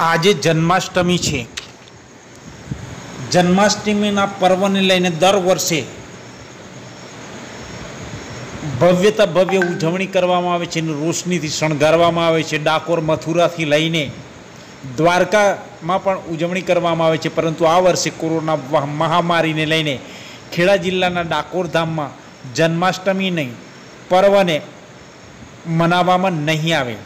આજે જન્માષ્ટમી છે। જન્માષ્ટમીના પર્વને લઈને દર વર્ષે ભવ્યતા ભવ્ય ઉજવણી કરવામાં આવે છે અને રોશનીથી શણગારવામાં આવે છે। ડાકોર મથુરાથી લઈને દ્વારકામાં પણ ઉજવણી કરવામાં આવે છે, પરંતુ આ વર્ષે કોરોના મહામારીને લઈને ખેડા જિલ્લાના ડાકોર ધામમાં જન્માષ્ટમીની પર્વને મનાવવામાં નહીં આવે।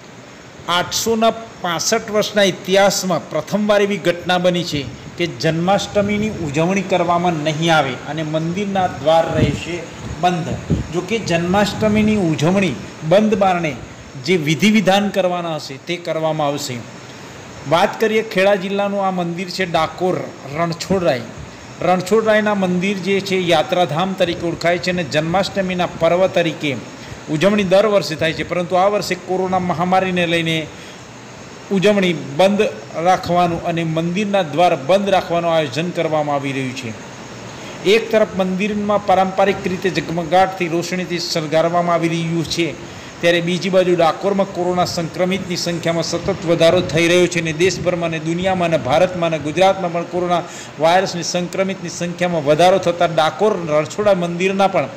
865 વર્ષના ઇતિહાસમાં પ્રથમવાર એવી ઘટના બની છે કે જન્માષ્ટમીની ઉજવણી કરવામાં નહીં આવે અને મંદિરના દ્વાર રહેશે બંધ। જો કે જન્માષ્ટમીની ઉજવણી બંધ બારણે જે વિધિ વિધાન કરવાના હશે તે કરવામાં આવશે। વાત કરીએ ખેડા જિલ્લાનું આ મંદિર છે ડાકોર રણછોડરાય। રણછોડરાયના મંદિર જે છે યાત્રાધામ તરીકે ઓળખાય છે અને જન્માષ્ટમીના પર્વ તરીકે ઉજવણી દર વર્ષે થાય છે, પરંતુ આ વર્ષે કોરોના મહામારીને લઈને ઉજવણી બંધ રાખવાનું અને મંદિરના દ્વાર બંધ રાખવાનું આયોજન કરવામાં આવી રહ્યું છે। એક તરફ મંદિરમાં પારંપરિક રીતે ઝગમગાટથી રોશનીથી શણગારવામાં આવી રહ્યું છે, ત્યારે બીજી બાજુ ડાકોરમાં કોરોના સંક્રમિતની સંખ્યામાં સતત વધારો થઈ રહ્યો છે અને દેશભરમાં અને દુનિયામાં અને ભારતમાં અને ગુજરાતમાં પણ કોરોના વાયરસની સંક્રમિતની સંખ્યામાં વધારો થતાં ડાકોર રણછોડા મંદિરના પણ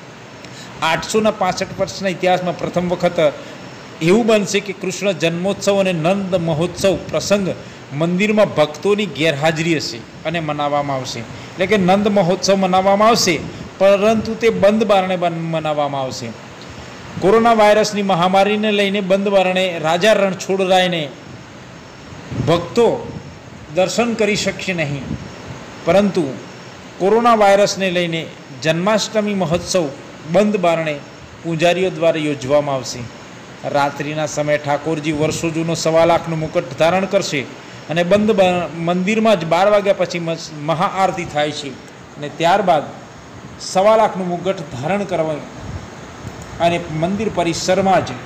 865 વર્ષના ઇતિહાસમાં પ્રથમ વખત એવું બનશે કે કૃષ્ણ જન્મોત્સવ અને નંદ મહોત્સવ પ્રસંગ મંદિરમાં ભક્તોની ગેરહાજરી હશે અને મનાવવામાં આવશે। એટલે કે નંદ મહોત્સવ મનાવવામાં આવશે, પરંતુ તે બંધ બારણે મનાવવામાં આવશે। કોરોના વાયરસની મહામારીને લઈને બંધ બારણે રાજા રણછોડરાયને ભક્તો દર્શન કરી શકશે નહીં, પરંતુ કોરોના વાયરસને લઈને જન્માષ્ટમી મહોત્સવ બંધ બારણે પૂજારીઓ દ્વારા યોજવામાં આવશે। રાત્રિના સમયે ઠાકોરજી વર્ષો જૂનો 1.25 લાખનું મુકટ ધારણ કરશે અને બંધ મંદિરમાં જ 12 વાગ્યા પછી મહાઆરતી થાય છે અને ત્યારબાદ 1.25 લાખનું મુકટ ધારણ કરવા અને મંદિર પરિસરમાં જ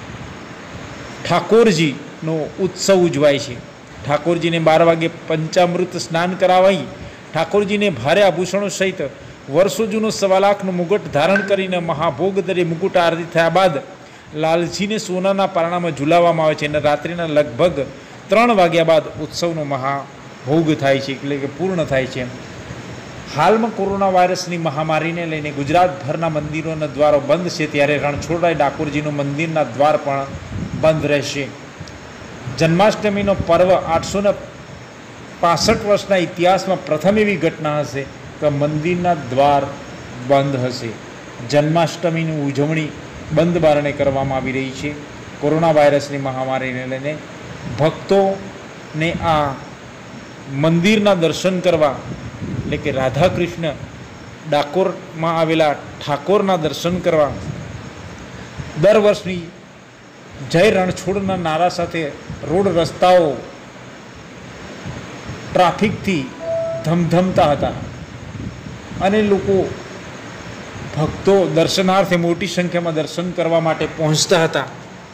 ઠાકોરજીનો ઉત્સવ ઉજવાય છે। ઠાકોરજીને 12 વાગે પંચામૃત સ્નાન કરાવાઈ ઠાકોરજીને ભારે આભૂષણો સહિત વર્ષો જૂનો 1.25 લાખનું મુકટ ધારણ કરીને મહાભોગ દરે મુકુટ આરતી થયા બાદ લાલજીને સોનાના પારણામાં ઝુલાવવામાં આવે છે અને રાત્રિના લગભગ 3 વાગ્યા બાદ ઉત્સવનો મહાભોગ થાય છે, એટલે કે પૂર્ણ થાય છે। હાલમાં કોરોના વાયરસની મહામારીને લઈને ગુજરાતભરના મંદિરોના દ્વારો બંધ છે, ત્યારે રણછોડરાય ડાકોરજીનું મંદિરના દ્વાર પણ બંધ રહેશે। જન્માષ્ટમીનો પર્વ 865 વર્ષના ઇતિહાસમાં પ્રથમ એવી ઘટના હશે કે મંદિરના દ્વાર બંધ હશે। જન્માષ્ટમીની ઉજવણી બંધ બારણે કરવામાં આવી રહી છે। કોરોના વાયરસની મહામારીને લઈને ભક્તોને આ મંદિરના દર્શન કરવા, એટલે કે રાધા કૃષ્ણ ડાકોરમાં આવેલા ઠાકોરના દર્શન કરવા દર વર્ષની જય રણછોડના નારા સાથે રોડ રસ્તાઓ ટ્રાફિકથી ધમધમતા હતા અને લોકો ભક્તો દર્શનાર્થે મોટી સંખ્યામાં દર્શન કરવા માટે પહોંચતા હતા।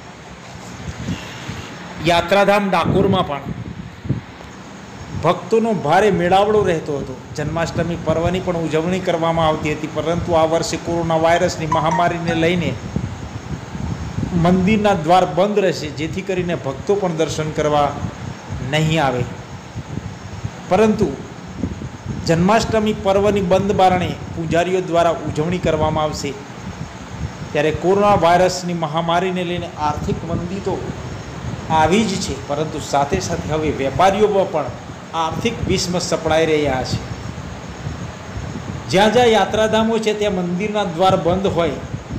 યાત્રાધામ ડાકોરમાં પણ ભક્તોનો ભારે મેળાવડો રહેતો હતો। જન્માષ્ટમી પર્વની પણ ઉજવણી કરવામાં આવતી હતી, પરંતુ આ વર્ષે કોરોના વાયરસની મહામારીને લઈને મંદિરના દ્વાર બંધ રહેશે, જેથી કરીને ભક્તો પણ દર્શન કરવા નહીં આવે। પરંતુ જન્માષ્ટમી પર્વની બંધ બારણે પૂજારીઓ દ્વારા ઉજવણી કરવામાં આવશે, ત્યારે કોરોના વાયરસની મહામારીને લઈને આર્થિક મંદી તો આવી જ છે, પરંતુ સાથે સાથે હવે વેપારીઓમાં પણ આર્થિક ભીષ્મ સપડાઈ રહ્યા છે। જ્યાં જ્યાં યાત્રાધામો છે ત્યાં મંદિરના દ્વાર બંધ હોય,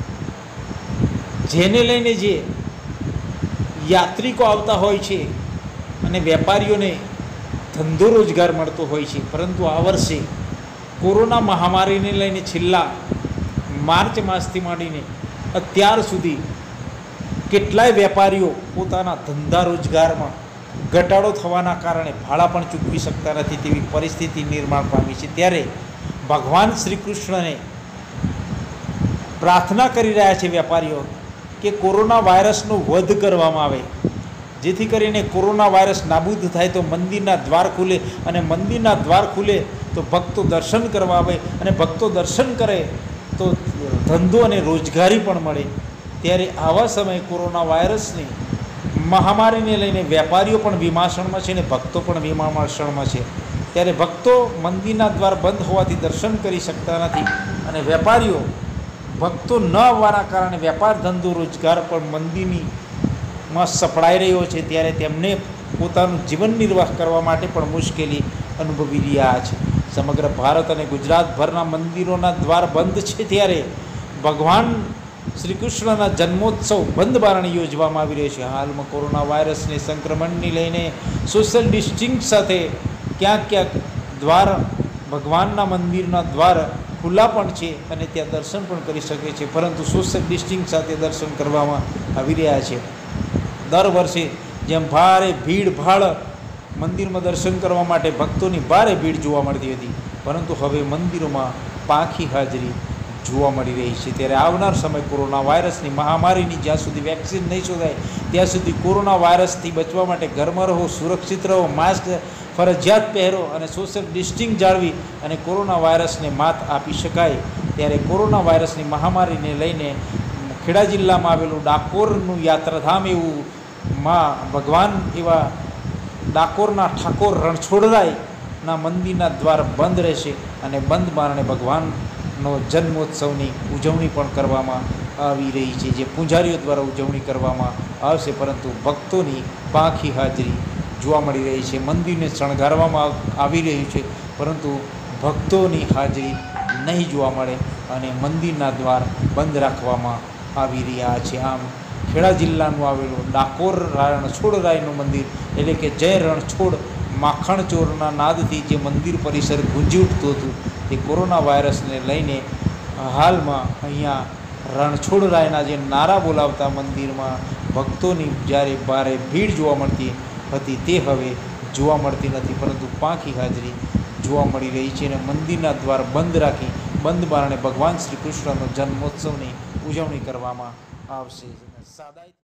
જેને લઈને જે યાત્રિકો આવતા હોય છે અને વેપારીઓને ધંધો રોજગાર મળતો હોય છે, પરંતુ આ વર્ષે કોરોના મહામારીને લઈને છેલ્લા માર્ચ માસથી માંડીને અત્યાર સુધી કેટલાય વેપારીઓ પોતાના ધંધા રોજગારમાં ઘટાડો થવાના કારણે ભાડા પણ ચૂકવી શકતા નથી તેવી પરિસ્થિતિ નિર્માણ પામી છે। ત્યારે ભગવાન શ્રી કૃષ્ણને પ્રાર્થના કરી રહ્યા છે વેપારીઓ કે કોરોના વાયરસનો વધ કરવામાં આવે, જેથી કરીને કોરોના વાયરસ નાબૂદ થાય તો મંદિરના દ્વાર ખુલે અને મંદિરના દ્વાર ખુલે તો ભક્તો દર્શન કરવા આવે અને ભક્તો દર્શન કરે તો ધંધો અને રોજગારી પણ મળે। ત્યારે આવા સમયે કોરોના વાયરસની મહામારીને લઈને વેપારીઓ પણ વિમાસણમાં છે અને ભક્તો પણ વિમાસણમાં છે। ત્યારે ભક્તો મંદિરના દ્વાર બંધ હોવાથી દર્શન કરી શકતા નથી અને વેપારીઓ ભક્તો ન આવવાના કારણે વેપાર ધંધો રોજગાર પણ મંદિરમાં સપડાઈ રહ્યો છે। ત્યારે તેમને પોતાનું જીવન નિર્વાહ કરવા માટે પણ મુશ્કેલી અનુભવી રહ્યા છે। સમગ્ર ભારત અને ગુજરાતભરના મંદિરોના દ્વાર બંધ છે ત્યારે ભગવાન શ્રી કૃષ્ણના જન્મોત્સવ બંધ બારણે યોજવામાં આવી રહ્યો છે। હાલમાં કોરોના વાયરસને સંક્રમણને લઈને સોશિયલ ડિસ્ટન્સિંગ સાથે ક્યાંક ક્યાંક દ્વાર ભગવાનના મંદિરના દ્વાર ખુલ્લા પણ છે અને ત્યાં દર્શન પણ કરી શકે છે, પરંતુ સોશિયલ ડિસ્ટન્સિંગ સાથે દર્શન કરવામાં આવી રહ્યા છે। દર વર્ષે જેમ ભારે ભીડભાડ મંદિરમાં દર્શન કરવા માટે ભક્તોની ભારે ભીડ જોવા મળતી હતી, પરંતુ હવે મંદિરોમાં પાંખી હાજરી જોવા મળી રહી છે। ત્યારે આવનાર સમય કોરોના વાયરસની મહામારીની જ્યાં સુધી વેક્સિન નહીં શોધાય ત્યાં સુધી કોરોના વાયરસથી બચવા માટે ઘરમાં રહો, સુરક્ષિત રહો, માસ્ક ફરજિયાત પહેરો અને સોશિયલ ડિસ્ટન્સિંગ જાળવી અને કોરોના વાયરસને માત આપી શકાય। ત્યારે કોરોના વાયરસની મહામારીને લઈને ખેડા જિલ્લામાં આવેલું ડાકોરનું યાત્રાધામ એવું ભગવાન એવા ડાકોરના ઠાકોર રણછોડરાયના મંદિરના દ્વાર બંધ રહેશે અને બંધ બારણે ભગવાનનો જન્મોત્સવની ઉજવણી પણ કરવામાં આવી રહી છે, જે પૂજારીઓ દ્વારા ઉજવણી કરવામાં આવશે, પરંતુ ભક્તોની પાંખી હાજરી જોવા મળી રહી છે। મંદિરને શણગારવામાં આવી રહ્યું છે, પરંતુ ભક્તોની હાજરી નહીં જોવા મળે અને મંદિરના દ્વાર બંધ રાખવામાં આવી રહ્યા છે। આમ ખેડા જિલ્લાનું આવેલું ડાકોર રણછોડરાયનું મંદિર એટલે કે જય રણછોડ માખણ ચોરના નાદથી જે મંદિર પરિસર ગુંજી ઉઠતું હતું તે કોરોના વાયરસને લઈને હાલમાં અહીંયા રણછોડરાયના જે નારા બોલાવતા મંદિરમાં ભક્તોની જ્યારે ભારે ભીડ જોવા મળતી હતી તે હવે જોવા મળતી નથી, પરંતુ પાંખી હાજરી જોવા મળી રહી છે અને મંદિરના દ્વાર બંધ રાખી બંધ બારણે ભગવાન શ્રી કૃષ્ણનો જન્મોત્સવની ઉજવણી કરવામાં આવશે।